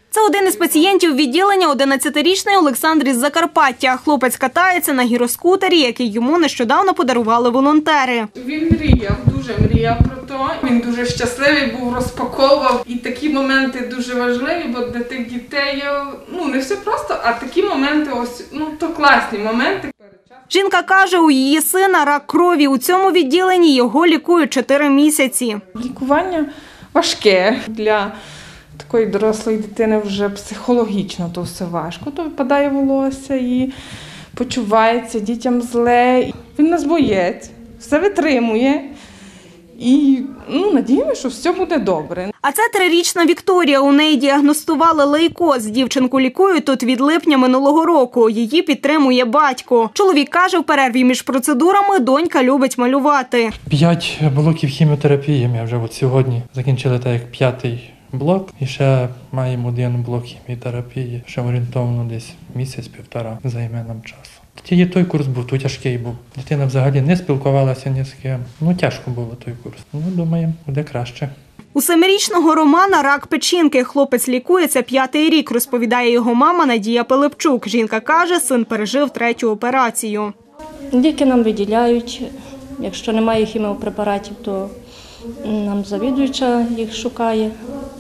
Це один із пацієнтів відділення, 11-річний Олександр із Закарпаття. Хлопець катається на гіроскутері, який йому нещодавно подарували волонтери. Він дуже мріяв про то. Він дуже щасливий був, розпаковував. І такі моменти дуже важливі, бо для тих дітей, не все просто, а такі моменти, то класні моменти. Жінка каже, у її сина рак крові. У цьому відділенні його лікують 4 місяці. Лікування важке для такої дорослої дитини, вже психологічно то все важко. То випадає волосся і почувається дітям зле. Він нас боєць, все витримує. І надіємося, що все буде добре. А це 3-річна Вікторія. У неї діагностували лейкоз. Дівчинку лікують тут від липня минулого року. Її підтримує батько. Чоловік каже, в перерві між процедурами донька любить малювати. 5 блоків хіміотерапії. Ми вже сьогодні закінчили так як 5-й блок. І ще маємо 1 блок хіміотерапії. Ще орієнтовно десь місяць-півтора займе нам часу. Тільки той курс був, той тяжкий був. Дитина взагалі не спілкувалася ні з ким. Тяжко було той курс. Думаємо, буде краще. У 7-річного Романа рак печінки. Хлопець лікується 5-й рік, розповідає його мама Надія Пилипчук. Жінка каже, син пережив 3-ю операцію. Ліки нам виділяють. Якщо немає хіміопрепаратів, то нам завідуюча їх шукає.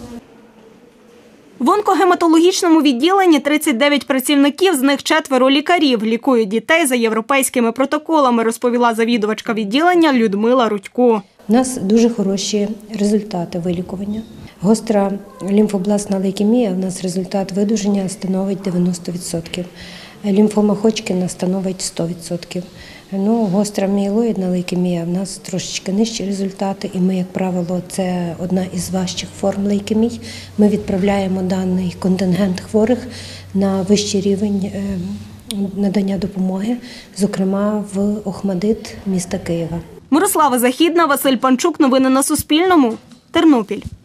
В онкогематологічному відділенні 39 працівників, з них 4 лікарів. Лікують дітей за європейськими протоколами, розповіла завідувачка відділення Людмила Рудько. У нас дуже хороші результати вилікування. Гостра лімфобластна лейкемія, у нас результат видуження становить 90%. Лімфома Ходжкіна становить 100%. Гостра мієлоїдна лейкемія в нас трошечки нижчі результати, і ми, як правило, це одна із важчих форм лейкемій. Ми відправляємо даний контингент хворих на вищий рівень надання допомоги, зокрема в Охмадит міста Києва. Мирослава Західна, Василь Панчук. Новини на Суспільному. Тернопіль.